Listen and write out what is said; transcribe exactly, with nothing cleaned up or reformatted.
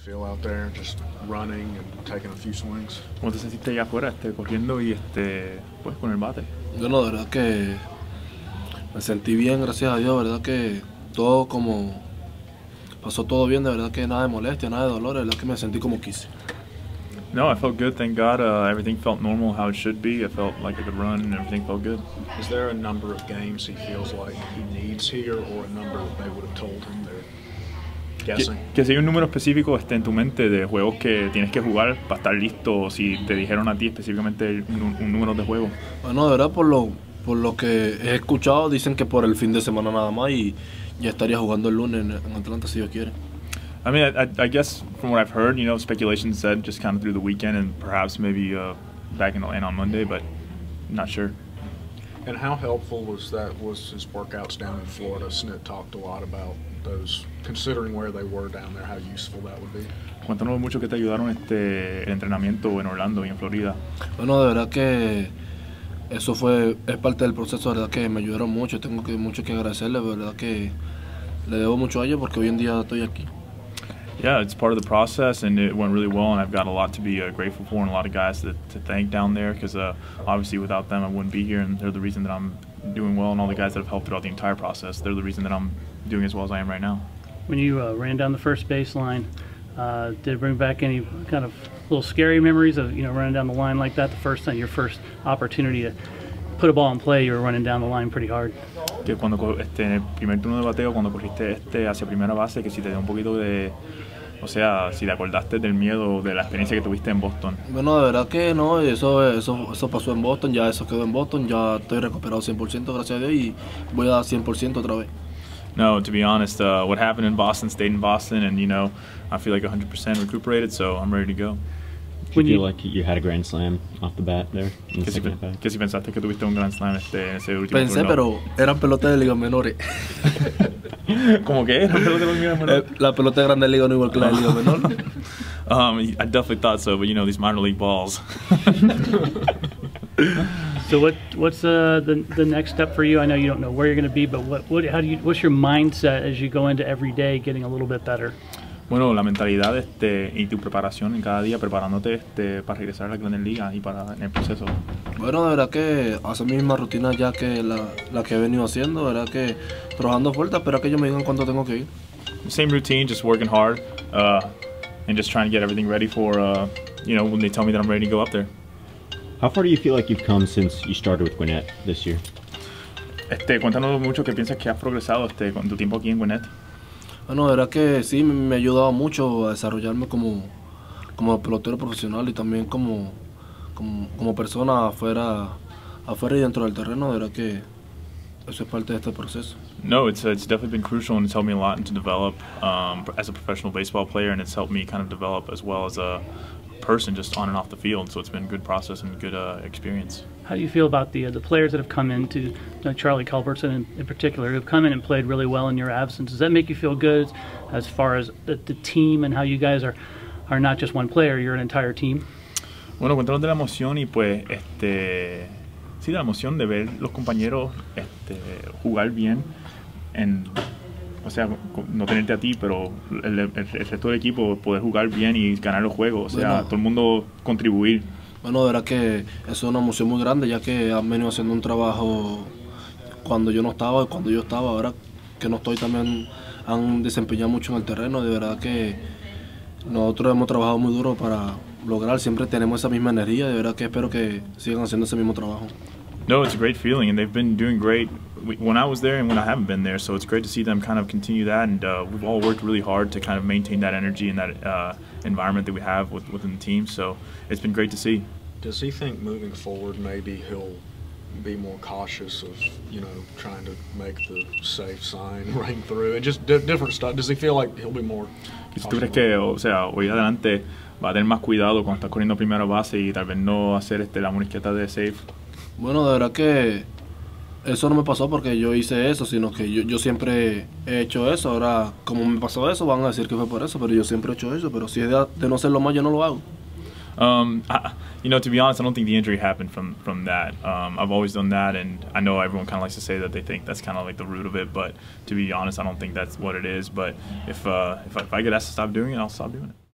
feel out there, just running and taking a few swings? ¿Cómo te sentiste allá afuera, este, corriendo y este, pues con el bate? Bueno, de verdad que me sentí bien, gracias a Dios, de verdad que todo como pasó todo bien, de verdad que nada de molestia, nada de dolor, de verdad que me sentí como quise. No, I felt good, thank God. Uh, everything felt normal, how it should be. I felt like I could run and everything felt good. Is there a number of games he feels like he needs here, or a number that they would have told him they're guessing? Que, que si hay un número específico este, en tu mente de juegos que tienes que jugar para estar listo, o si te dijeron a ti específicamente un, un número de juegos. Bueno, de verdad por lo, por lo que he escuchado, dicen que por el fin de semana nada más y ya estaría jugando el lunes en, en Atlanta si Dios quiere. I mean, I, I guess from what I've heard, you know, speculation said just kind of through the weekend and perhaps maybe uh, back in, in on Monday, but not sure. And how helpful was that, was his workouts down in Florida? Snit talked a lot about those, considering where they were down there, how useful that would be. Cuéntanos mucho que te ayudaron este, el entrenamiento en Orlando y en Florida. Bueno, de verdad que eso fue, es parte del proceso, de verdad que me ayudaron mucho, tengo que, mucho que agradecerle, de verdad que le debo mucho a ellos porque hoy en día estoy aquí. Yeah, it's part of the process, and it went really well, and I've got a lot to be uh, grateful for and a lot of guys to, to thank down there because uh, obviously without them I wouldn't be here, and they're the reason that I'm doing well, and all the guys that have helped throughout the entire process, they're the reason that I'm doing as well as I am right now. When you uh, ran down the first baseline, uh, did it bring back any kind of little scary memories of, you know, running down the line like that the first time, your first opportunity to put a ball in play, you were running down the line pretty hard? Que cuando este, en el primer turno de bateo, cuando corriste este hacia primera base, que si te dio un poquito de, o sea, si te acordaste del miedo, de la experiencia que tuviste en Boston. Bueno, de verdad que no, eso, eso, eso pasó en Boston, ya eso quedó en Boston, ya estoy recuperado cien por ciento, gracias a Dios, y voy a dar cien por ciento otra vez. No, to be honest, uh, what happened in Boston stayed in Boston, and you know, I feel like one hundred percent recuperated, so I'm ready to go. Did you feel like you had a grand slam off the bat there? In the ¿Qué si, second at bat? ¿Qué si pensaste que tuviste un grand slam este, en ese último Pensé, turno? pero eran pelotas de ligas menores. ¿Cómo que eran pelotas de ligas menores? Eh, La pelota de grande liga no igual que la de liga menor. Um, I definitely thought so, but you know, these minor league balls. So what what's uh, the the next step for you? I know you don't know where you're going to be, but what what how do you what's your mindset as you go into every day getting a little bit better? Bueno, la mentalidad este, y tu preparación en cada día, preparándote este, para regresar a la Grandes Ligas y para en el proceso. Bueno, de verdad que hace mi misma rutina ya que la, la que he venido haciendo, de verdad que trabajando fuerte, espera que ellos me digan cuándo tengo que ir. Same routine, just working hard uh, and just trying to get everything ready for, uh, you know, when they tell me that I'm ready to go up there. How far do you feel like you've come since you started with Gwinnett this year? Este, cuéntanos mucho que piensas que has progresado este, con tu tiempo aquí en Gwinnett. Bueno, de verdad que sí, me, me ha ayudado mucho a desarrollarme como, como pelotero profesional y también como, como, como persona afuera, afuera y dentro del terreno. De verdad que eso es parte de este proceso. No, it's it's definitely been crucial and it's helped me a lot to develop um, as a professional baseball player, and it's helped me kind of develop as well as a person just on and off the field. So it's been a good process and good uh, experience. How do you feel about the uh, the players that have come into, you know, Charlie Culbertson in, in particular, who have come in and played really well in your absence? Does that make you feel good as far as the, the team and how you guys are are not just one player, you're an entire team? Bueno, cuéntanos de la emoción y pues, este, sí, la emoción de ver los compañeros este, jugar bien, en, o sea, no tenerte a ti, pero el, el, el resto del equipo poder jugar bien y ganar los juegos, o sea, Bueno. todo el mundo contribuir. Bueno, de verdad que eso es una emoción muy grande, ya que han venido haciendo un trabajo cuando yo no estaba y cuando yo estaba. Ahora que no estoy también han desempeñado mucho en el terreno. De verdad que nosotros hemos trabajado muy duro para lograr, siempre tenemos esa misma energía. De verdad que espero que sigan haciendo ese mismo trabajo. No, it's a great feeling, and they've been doing great when I was there and when I haven't been there. So it's great to see them kind of continue that, and uh, we've all worked really hard to kind of maintain that energy and that uh, environment that we have with, within the team. So it's been great to see. Does he think moving forward maybe he'll be more cautious of, you know, trying to make the safe sign ring through and just di different stuff? Does he feel like he'll be more ¿Y si tú crees que, o sea, hoy adelante va a tener más cuidado cuando está corriendo primera base y tal vez no hacer este, la munisqueta de safe? Bueno, de verdad que eso no me pasó porque yo hice eso, sino que yo, yo siempre he hecho eso. Ahora, como me pasó eso, van a decir que fue por eso, pero yo siempre he hecho eso. Pero si es de, de no hacerlo más, yo no lo hago. Um, I, you know, to be honest, I don't think the injury happened from from that. Um, I've always done that, and I know everyone kind of likes to say that they think that's kind of like the root of it. But to be honest, I don't think that's what it is. But if uh, if, I, if I get asked to stop doing it, I'll stop doing it.